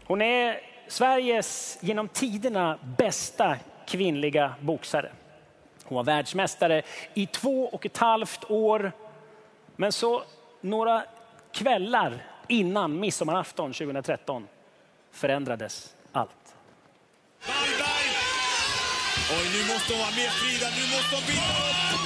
Hon är Sveriges genom tiderna bästa kvinnliga boxare. Hon var världsmästare i 2,5 år. Men så några kvällar innan midsommarafton 2013 förändrades allt. Wallberg! Oj, nu måste hon vara med, Frida. Nu måste hon byta upp.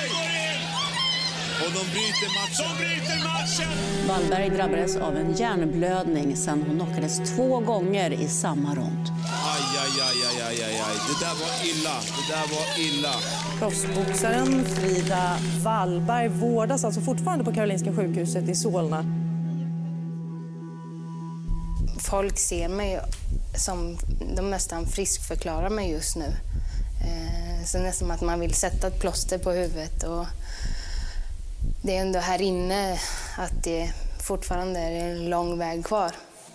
Och de bryter matchen. Wallberg drabbades av en hjärnblödning sen hon knockades 2 gånger i samma rond. Aj. Det där var illa. Proffsboxaren Frida Wallberg vårdas alltså fortfarande på Karolinska sjukhuset i Solna. Folk ser mig som de nästan friskförklarar mig just nu. Så nästan att man vill sätta ett plåster på huvudet. Och det är ändå här inne att det fortfarande är en lång väg kvar.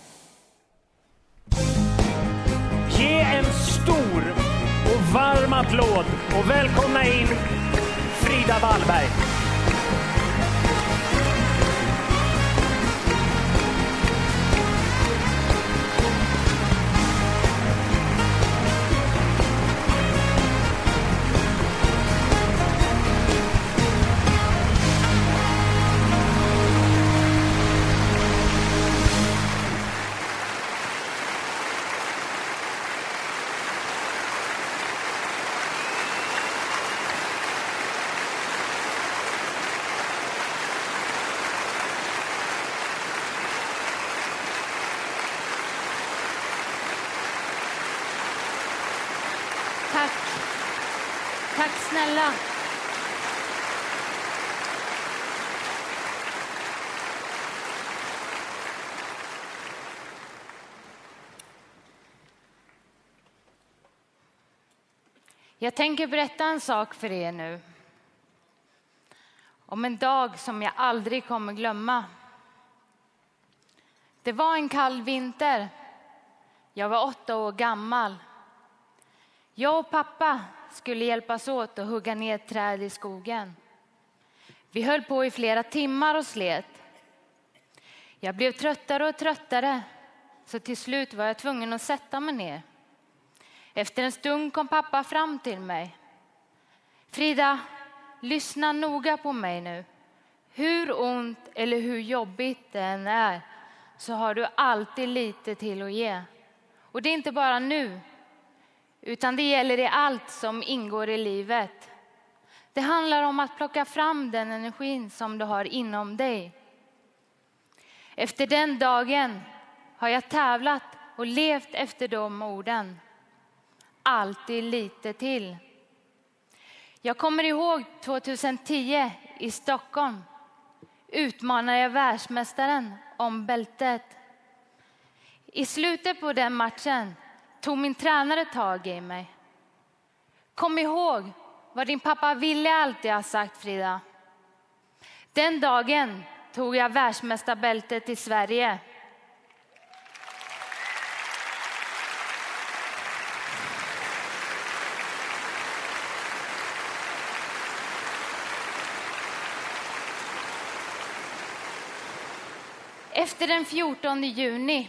Ge en stor och varm applåd och välkomna in Frida Wallberg. Tack snälla. Jag tänker berätta en sak för er nu. Om en dag som jag aldrig kommer glömma. Det var en kall vinter. Jag var 8 år gammal. Jag och pappa skulle hjälpas åt att hugga ner träd i skogen. Vi höll på i flera timmar och slet. Jag blev tröttare och tröttare, så till slut var jag tvungen att sätta mig ner. Efter en stund kom pappa fram till mig. Frida, lyssna noga på mig nu. Hur ont eller hur jobbigt det än är, så har du alltid lite till att ge. Och det är inte bara nu, utan det gäller i allt som ingår i livet. Det handlar om att plocka fram den energin som du har inom dig. Efter den dagen har jag tävlat och levt efter de orden. Alltid lite till. Jag kommer ihåg 2010 i Stockholm. Utmanade jag världsmästaren om bältet. I slutet på den matchen tog min tränare tag i mig. Kom ihåg vad din pappa Ville alltid har sagt, Frida. Den dagen tog jag världsmästarbältet i Sverige. Efter den 14 juni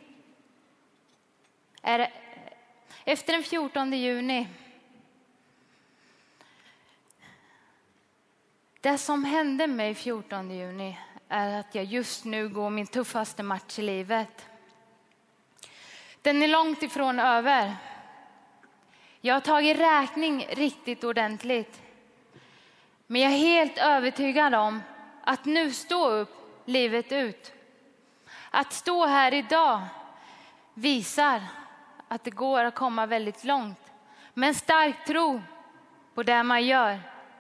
det som hände mig 14 juni är att jag just nu går min tuffaste match i livet. Den är långt ifrån över. Jag har tagit räkning riktigt ordentligt. Men jag är helt övertygad om att nu stå upp livet ut. Att stå här idag visar att det går att komma väldigt långt. Men stark tro på det man gör.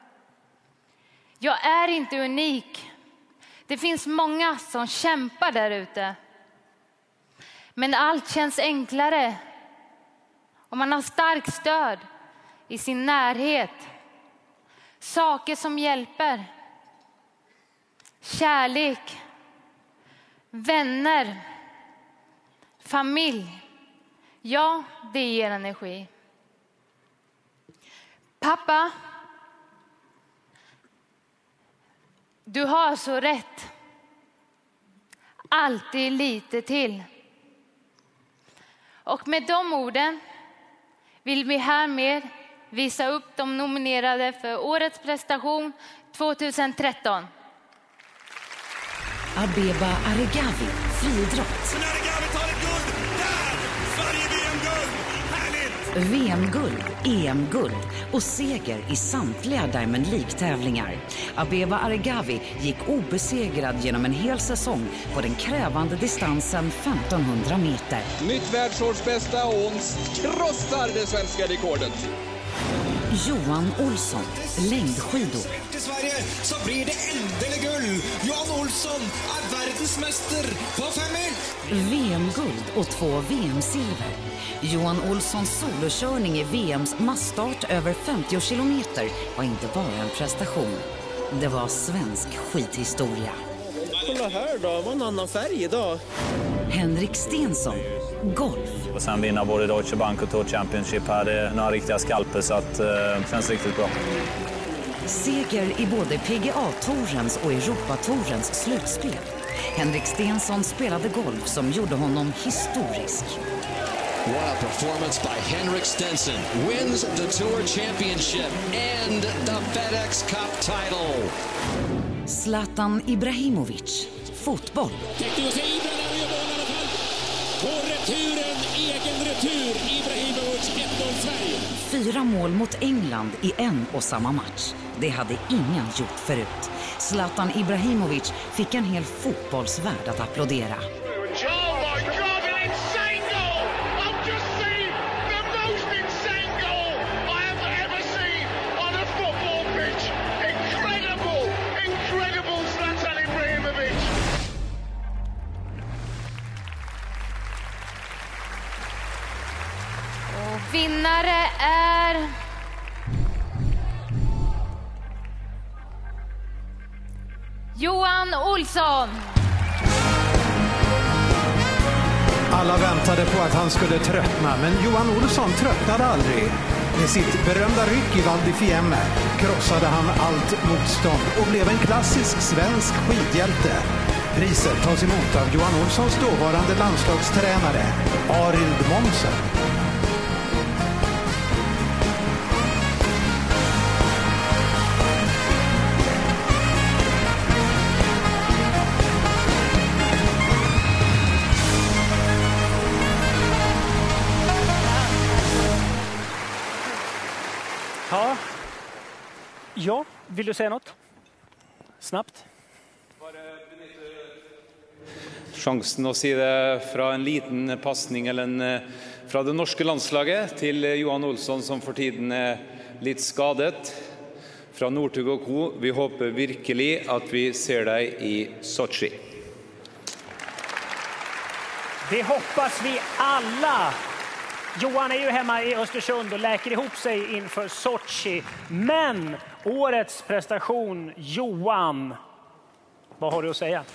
Jag är inte unik. Det finns många som kämpar där ute. Men allt känns enklare om man har starkt stöd i sin närhet. Saker som hjälper. Kärlek. Vänner. Familj. Ja, det ger energi. Pappa, du har så rätt. Alltid lite till. Och med de orden vill vi härmed visa upp de nominerade för årets prestation 2013. Abeba Aregawi, friidrott. Men Aregawi tar ett guld! Där! Sverige VM-guld! Härligt! VM-guld, EM-guld och seger i samtliga Diamond League-tävlingar. Abeba Aregawi gick obesegrad genom en hel säsong på den krävande distansen 1500 meter. Nytt världsårsbästa och hon krossar det svenska rekordet. Johan Olsson, längdskidor. Till Sverige så blir det äntligen guld. Johan Olsson är världsmästare på 5 mil. VM-guld och 2 VM-silver. Johan Olssons solokörning i VMs massstart över 50 kilometer var inte bara en prestation. Det var svensk skidhistoria. Kolla här då, var en annan färg idag. Henrik Stensson, golf. Och sen vinna både Deutsche Bank och Tour Championship här. Det är några riktiga skalper så att det känns riktigt bra. Seger i både PGA-tourens och Europatourens slutspel. Henrik Stensson spelade golf som gjorde honom historisk. What a performance by Henrik Stenson. Wins the Tour Championship and the FedEx Cup title. Zlatan Ibrahimovic, fotboll. På returen, egen retur, Ibrahimovic 1-0 Sverige. 4 mål mot England i en och samma match. Det hade ingen gjort förut. Zlatan Ibrahimovic fick en hel fotbollsvärld att applådera. Vinnare är Johan Olsson. Alla väntade på att han skulle tröttna, men Johan Olsson tröttnade aldrig. Med sitt berömda ryck i Val di Fiemme krossade han allt motstånd och blev en klassisk svensk skidhjälte. Priset tas emot av Johan Olssons dåvarande landslagstränare Arild Momsen. Ja, vill du säga något? Snabbt. Chansen att se det från en liten passning eller från det norska landslaget till Johan Olsson som för tiden är lite skadet. Från Northug och Co. Vi hoppas verkligen att vi ser dig i Sochi. Det hoppas vi alla. Johan är ju hemma i Östersund och läker ihop sig inför Sochi. Men årets prestation, Johan, vad har du att säga?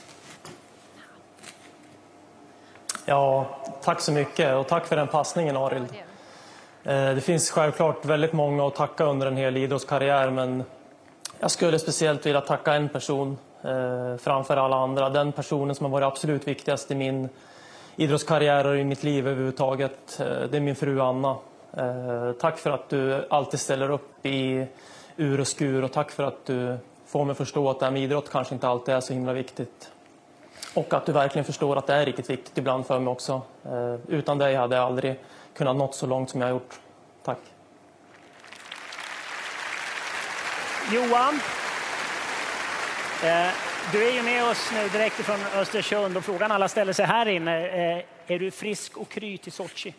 Ja, tack så mycket och tack för den passningen, Arild. Det finns självklart väldigt många att tacka under en hel idrottskarriär, men jag skulle speciellt vilja tacka en person framför alla andra. Den personen som har varit absolut viktigast i min idrottskarriär och i mitt liv överhuvudtaget, det är min fru Anna. Tack för att du alltid ställer upp i ur och skur, och tack för att du får mig förstå att det här med idrott kanske inte alltid är så himla viktigt. Och att du verkligen förstår att det är riktigt viktigt ibland för mig också. Utan dig hade jag aldrig kunnat nå så långt som jag har gjort. Tack. Johan, du är ju med oss nu direkt från Östersund och frågan alla ställer sig här inne. Är du frisk och kry till Sochi?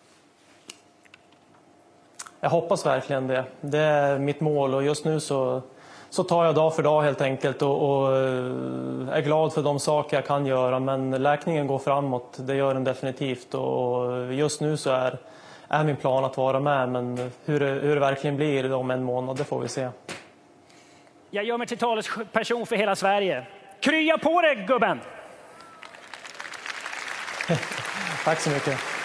Jag hoppas verkligen det. Det är mitt mål, och just nu så tar jag dag för dag helt enkelt och är glad för de saker jag kan göra. Men läkningen går framåt, det gör den definitivt. Och just nu så är min plan att vara med, men hur det verkligen blir om en månad, det får vi se. Jag gör mig till talesperson för hela Sverige. Krya på dig, gubben! Tack så mycket.